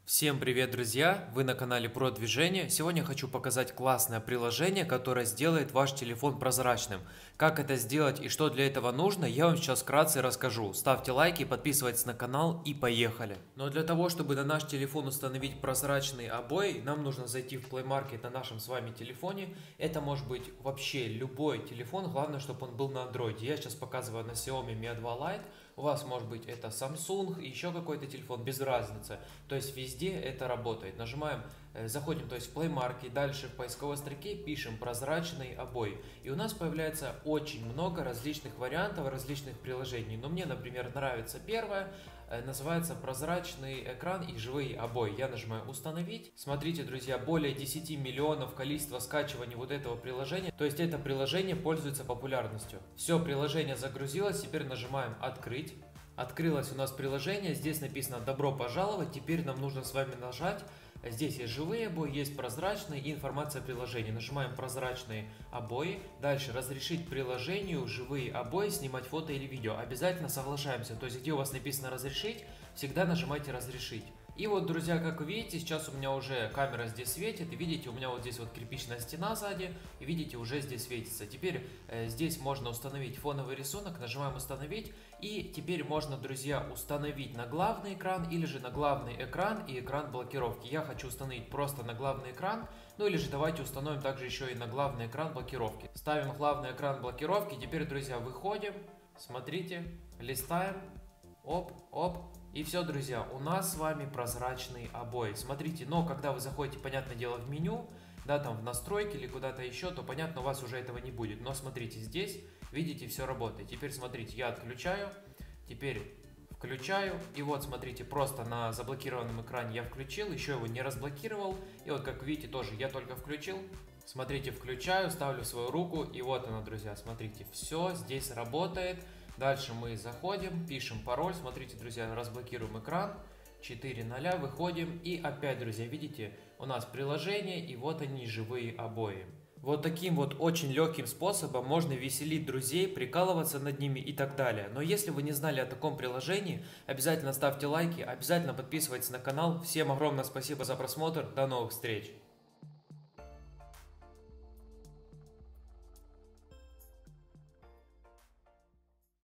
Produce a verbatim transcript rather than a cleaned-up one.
Всем привет, друзья! Вы на канале Про Движение. Сегодня хочу показать классное приложение, которое сделает ваш телефон прозрачным. Как это сделать и что для этого нужно, я вам сейчас вкратце расскажу. Ставьте лайки, подписывайтесь на канал и поехали! Но для того, чтобы на наш телефон установить прозрачные обои, нам нужно зайти в Play Market на нашем с вами телефоне. Это может быть вообще любой телефон, главное, чтобы он был на Android. Я сейчас показываю на Xiaomi Mi два Lite. У вас может быть это Samsung, еще какой-то телефон, без разницы. То есть везде это работает. Нажимаем, заходим, то есть в Play Market, дальше в поисковой строке пишем прозрачные обои. И у нас появляется очень много различных вариантов, различных приложений. Но мне, например, нравится первое. Называется прозрачный экран и живые обои. Я нажимаю установить. Смотрите, друзья, более десяти миллионов количества скачиваний вот этого приложения. То есть это приложение пользуется популярностью. Все, приложение загрузилось. Теперь нажимаем открыть. Открылось у нас приложение. Здесь написано добро пожаловать. Теперь нам нужно с вами нажать. Здесь есть живые обои, есть прозрачные и информация о приложении. Нажимаем прозрачные обои. Дальше разрешить приложению живые обои снимать фото или видео. Обязательно соглашаемся. То есть где у вас написано разрешить, всегда нажимайте разрешить. И вот, друзья, как вы видите, сейчас у меня уже камера здесь светит. И видите, у меня вот здесь вот кирпичная стена сзади. И видите, уже здесь светится. Теперь э, здесь можно установить фоновый рисунок. Нажимаем установить. И теперь можно, друзья, установить на главный экран или же на главный экран и экран блокировки. Я хочу установить просто на главный экран. Ну или же давайте установим также еще и на главный экран блокировки. Ставим главный экран блокировки. Теперь, друзья, выходим. Смотрите, листаем. Оп, оп. И все, друзья, у нас с вами прозрачные обои. Смотрите, но когда вы заходите, понятное дело, в меню, да, там в настройки или куда-то еще, то, понятно, у вас уже этого не будет. Но смотрите, здесь, видите, все работает. Теперь, смотрите, я отключаю, теперь включаю. И вот, смотрите, просто на заблокированном экране я включил, еще его не разблокировал. И вот, как видите, тоже я только включил. Смотрите, включаю, ставлю свою руку, и вот она, друзья, смотрите, все здесь работает. Дальше мы заходим, пишем пароль, смотрите, друзья, разблокируем экран, четыре ноль, выходим, и опять, друзья, видите, у нас приложение, и вот они, живые обои. Вот таким вот очень легким способом можно веселить друзей, прикалываться над ними и так далее. Но если вы не знали о таком приложении, обязательно ставьте лайки, обязательно подписывайтесь на канал. Всем огромное спасибо за просмотр, до новых встреч!